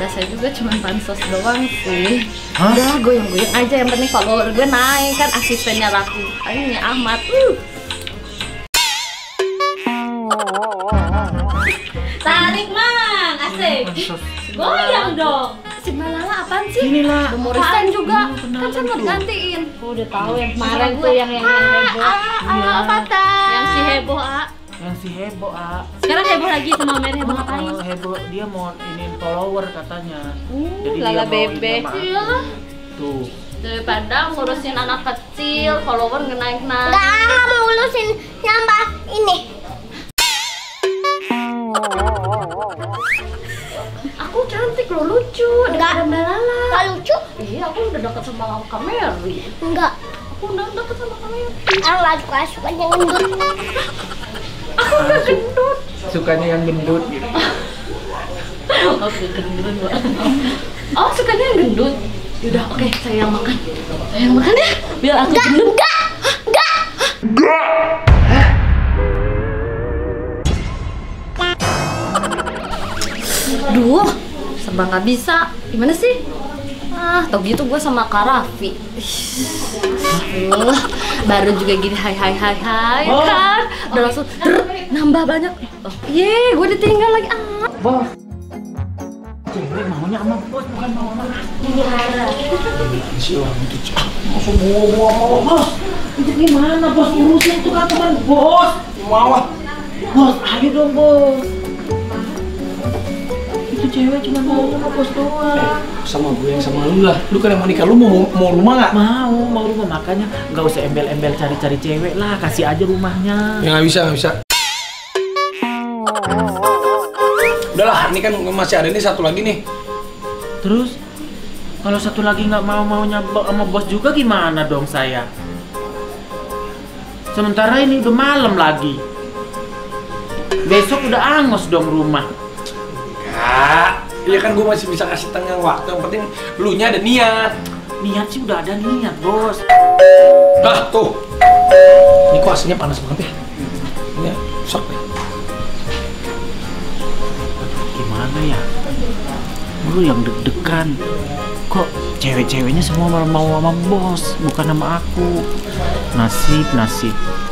Biasa juga cuma pansos doang sih. Hah? Udah goyang-goyang aja, yang penting follower gue naik kan, asistennya laku. Ini Ahmad. Tarik mang, asik. Goyang dong. Si Malala apaan sih? Inilah. Humoristan juga. Kenapa Kan saya mau tuh? gantiin. Udah tahu yang kemarin tuh yang heboh. Apa tak? Yang si heboh, A. Yang si heboh, A. Sekarang heboh lagi sama Mer, heboh ngapain? Heboh, dia mau iniin follower katanya. Jadi Lala dia mau bebe. ini sama aku. Iya. Tuh. Daripada ngurusin anak kecil, follower ngenaik-naik. Nggak mau ngurusin nambah ini. Aku cantik loh, lucu. Daripada Mbak Lala. Nggak lucu? Iya, aku udah deket sama Kak Mary. Enggak. Aku udah deket sama Kak Mary. Aku nggak suka yang gendut. Aku udah gendut. Sukanya yang gendut gitu. Oke, gendut. Oh, sukanya yang gendut. Yaudah, oke, saya yang makan. Saya yang makan ya, biar aku gendut. Enggak. Duh, serba nggak bisa. Gimana sih? Tau gitu gue sama Kak Raffi. Baru juga gini hai kan. Udah langsung nambah banyak. Ye, gue ditinggal lagi. Bos. Cewek maunya sama bos, bukan mau sama aku. Si orang itu langsung bawa bos. Itu gimana bos, urusin itu kan teman bos. Mau. Bos, ayo dong bos. Itu cewek cuma mau sama bos doang. Sama gue yang sama lu lah. Lu kan yang mau nikah, lu mau rumah nggak? Mau rumah, makanya nggak usah embel-embel cari-cari cewek lah, kasih aja rumahnya. Ya nggak bisa. Udahlah, ini kan masih ada nih satu lagi nih. Terus kalau satu lagi nggak maunya sama bos juga gimana dong saya? Sementara ini udah malam lagi. Besok udah angus dong rumah. Iya kan gue masih bisa kasih tengah waktu. Yang penting lu nya ada niat. Niat sih udah ada niat bos. Tuh. Ini kok aslinya panas banget ya. Ini sok deh. Gimana ya? Lu yang deg-degan. Kok cewek-ceweknya semua mau sama bos, bukan sama aku. Nasib.